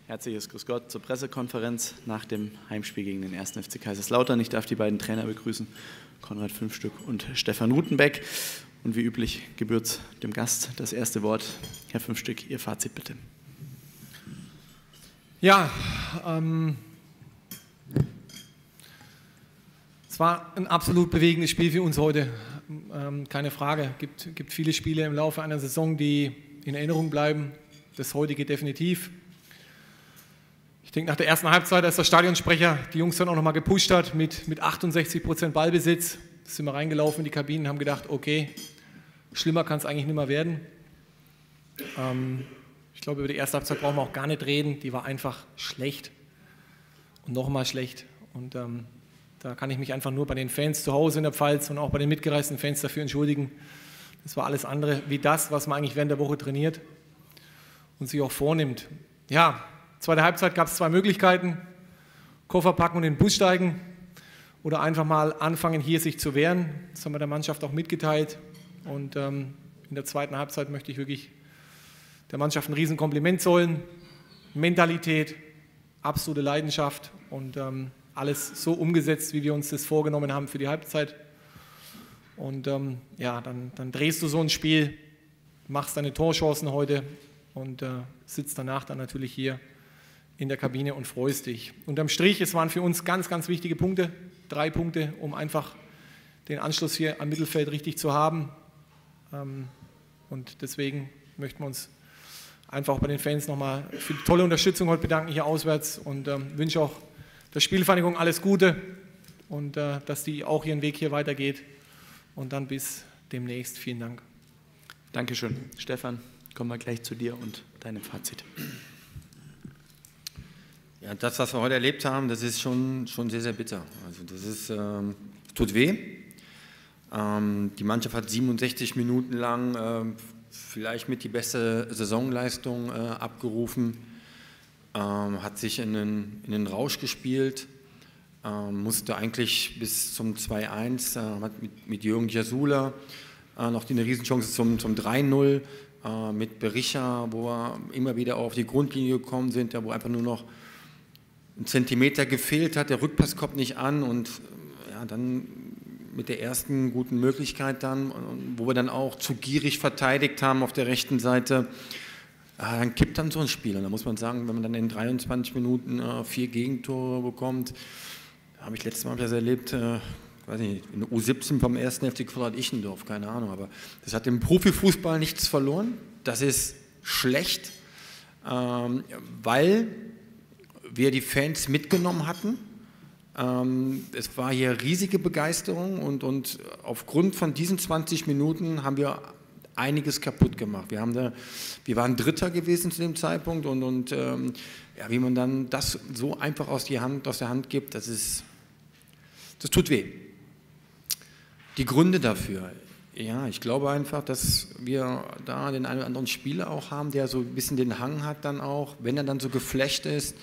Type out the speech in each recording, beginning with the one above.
Herzliches Grüß Gott zur Pressekonferenz nach dem Heimspiel gegen den 1. FC Kaiserslautern. Ich darf die beiden Trainer begrüßen, Konrad Fünfstück und Stefan Rutenbeck. Und wie üblich gebührt dem Gast das erste Wort. Herr Fünfstück, Ihr Fazit bitte. Ja, es war ein absolut bewegendes Spiel für uns heute, keine Frage. Es gibt viele Spiele im Laufe einer Saison, die in Erinnerung bleiben. Das heutige definitiv. Ich denke, nach der ersten Halbzeit, als der Stadionsprecher die Jungs dann auch nochmal gepusht hat mit 68% Ballbesitz, sind wir reingelaufen in die Kabinen und haben gedacht, okay, schlimmer kann es eigentlich nicht mehr werden. Ich glaube, über die erste Halbzeit brauchen wir auch gar nicht reden. Die war einfach schlecht und nochmal schlecht. Und da kann ich mich einfach nur bei den Fans zu Hause in der Pfalz und auch bei den mitgereisten Fans dafür entschuldigen. Das war alles andere wie das, was man eigentlich während der Woche trainiert und sich auch vornimmt. Ja, zweite Halbzeit gab es zwei Möglichkeiten: Koffer packen und in den Bus steigen oder einfach mal anfangen, hier sich zu wehren. Das haben wir der Mannschaft auch mitgeteilt. Und in der zweiten Halbzeit möchte ich wirklich der Mannschaft ein Riesenkompliment zollen. Mentalität, absolute Leidenschaft und alles so umgesetzt, wie wir uns das vorgenommen haben für die Halbzeit. Und ja, dann drehst du so ein Spiel, machst deine Torchancen heute und sitzt danach dann natürlich hier in der Kabine und freust dich. Unterm Strich, es waren für uns ganz, ganz wichtige Punkte, 3 Punkte, um einfach den Anschluss hier am Mittelfeld richtig zu haben. Und deswegen möchten wir uns einfach bei den Fans nochmal für die tolle Unterstützung heute bedanken hier auswärts und wünsche auch der Spielvereinigung alles Gute und dass die auch ihren Weg hier weitergeht. Und dann bis demnächst. Vielen Dank. Dankeschön. Stefan, kommen wir gleich zu dir und deinem Fazit. Ja, das, was wir heute erlebt haben, das ist schon sehr, sehr bitter. Also das ist, tut weh. Die Mannschaft hat 67 Minuten lang vielleicht mit die beste Saisonleistung abgerufen, hat sich in den Rausch gespielt, musste eigentlich bis zum 2-1, hat mit Jürgen Jasula noch eine Riesenchance zum 3-0, mit Berisha, wo wir immer wieder auf die Grundlinie gekommen sind, wo einfach nur noch ein Zentimeter gefehlt hat, der Rückpass kommt nicht an und ja, dann mit der ersten guten Möglichkeit dann, wo wir dann auch zu gierig verteidigt haben auf der rechten Seite, dann kippt dann so ein Spiel. Und da muss man sagen, wenn man dann in 23 Minuten 4 Gegentore bekommt, habe ich letztes Mal das erlebt, weiß nicht, in der U17 vom 1. FC Quadrat-Ichendorf, keine Ahnung, aber das hat im Profifußball nichts verloren. Das ist schlecht, weil wir die Fans mitgenommen hatten. Es war hier riesige Begeisterung und aufgrund von diesen 20 Minuten haben wir einiges kaputt gemacht. Wir waren Dritter gewesen zu dem Zeitpunkt und ja, wie man dann das so einfach aus der Hand gibt, das tut weh. Die Gründe dafür, ja, ich glaube einfach, dass wir da den einen oder anderen Spieler auch haben, der so ein bisschen den Hang hat dann auch, wenn er dann so geflasht ist,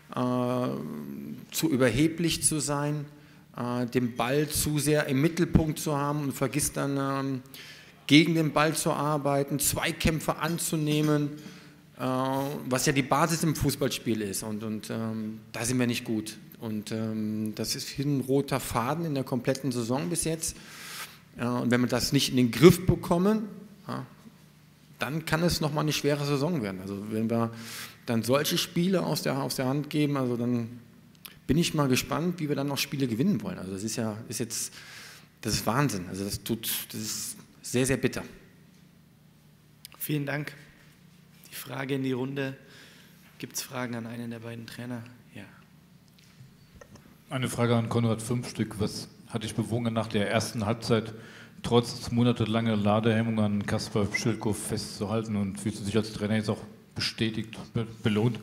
zu überheblich zu sein, den Ball zu sehr im Mittelpunkt zu haben und vergisst dann gegen den Ball zu arbeiten, Zweikämpfe anzunehmen, was ja die Basis im Fußballspiel ist und da sind wir nicht gut und das ist hier ein roter Faden in der kompletten Saison bis jetzt und wenn wir das nicht in den Griff bekommen, dann kann es nochmal eine schwere Saison werden. Also wenn wir dann solche Spiele aus der Hand geben, also dann bin ich mal gespannt, wie wir dann noch Spiele gewinnen wollen. Also das ist Wahnsinn. Also das ist sehr, sehr bitter. Vielen Dank. Die Frage in die Runde. Gibt es Fragen an einen der beiden Trainer? Ja. Eine Frage an Konrad Fünfstück. Was hat dich bewogen, nach der ersten Halbzeit trotz monatelanger Ladehemmung an Kasper Schildkopf festzuhalten und fühlst du dich als Trainer jetzt auch bestätigt, belohnt?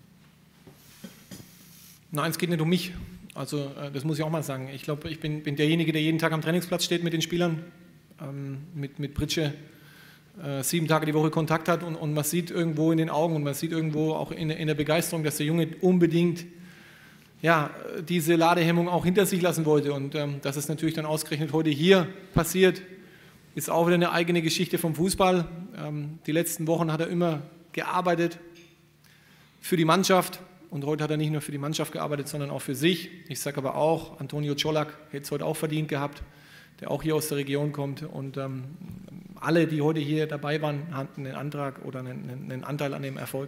Nein, es geht nicht um mich. Also das muss ich auch mal sagen. Ich glaube, ich bin derjenige, der jeden Tag am Trainingsplatz steht mit den Spielern, mit Pritsche 7 Tage die Woche Kontakt hat und man sieht irgendwo in den Augen und man sieht irgendwo auch in der Begeisterung, dass der Junge unbedingt ja, diese Ladehemmung auch hinter sich lassen wollte und dass es natürlich dann ausgerechnet heute hier passiert, ist auch wieder eine eigene Geschichte vom Fußball. Die letzten Wochen hat er immer gearbeitet, für die Mannschaft. Und heute hat er nicht nur für die Mannschaft gearbeitet, sondern auch für sich. Ich sage aber auch, Antonio Colak hätte es heute auch verdient gehabt, der auch hier aus der Region kommt. Und alle, die heute hier dabei waren, hatten einen Antrag oder einen Anteil an dem Erfolg.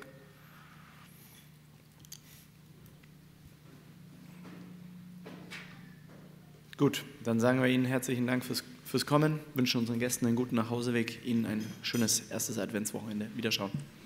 Gut, dann sagen wir Ihnen herzlichen Dank fürs Kommen, wünschen unseren Gästen einen guten Nachhauseweg, Ihnen ein schönes erstes Adventswochenende. Wiederschauen.